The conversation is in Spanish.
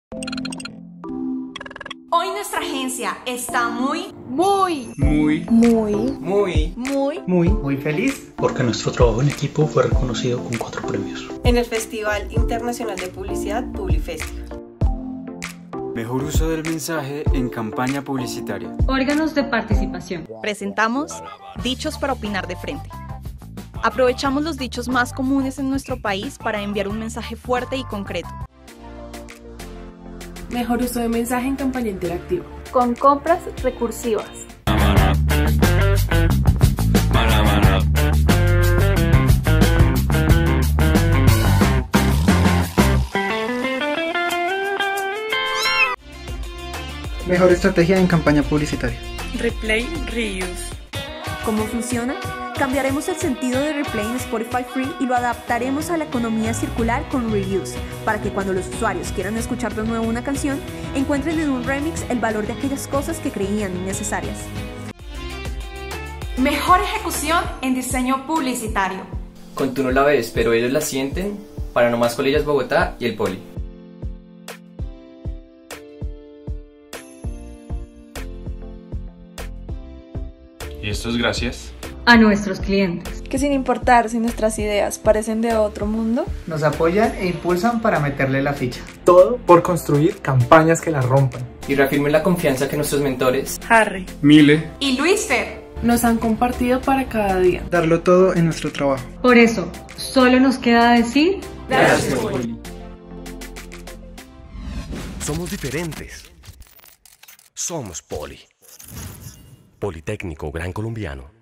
Hoy nuestra agencia está muy feliz porque nuestro trabajo en equipo fue reconocido con 4 premios en el Festival Internacional de Publicidad Publifestival. Mejor uso del mensaje en campaña publicitaria. Órganos de participación. Presentamos Dichos para opinar de frente. Aprovechamos los dichos más comunes en nuestro país para enviar un mensaje fuerte y concreto. Mejor uso de mensaje en campaña interactiva. Con compras recursivas. Mejor estrategia en campaña publicitaria. Replay, reuse. ¿Cómo funciona? Cambiaremos el sentido de replay en Spotify Free y lo adaptaremos a la economía circular con reuse, para que cuando los usuarios quieran escuchar de nuevo una canción, encuentren en un remix el valor de aquellas cosas que creían innecesarias. mejor ejecución en diseño publicitario. Con Tú no la ves, pero ellos la sienten, para No Más Colillas Bogotá y el Poli. Y esto es gracias a nuestros clientes, que sin importar si nuestras ideas parecen de otro mundo, nos apoyan e impulsan para meterle la ficha. Todo por construir campañas que la rompan. Y reafirmen la confianza que nuestros mentores, Harry, Mile y Luis Fer, nos han compartido para cada día. Darlo todo en nuestro trabajo. Por eso, solo nos queda decir gracias, Poli. Somos diferentes. Somos Poli. Politécnico Gran Colombiano.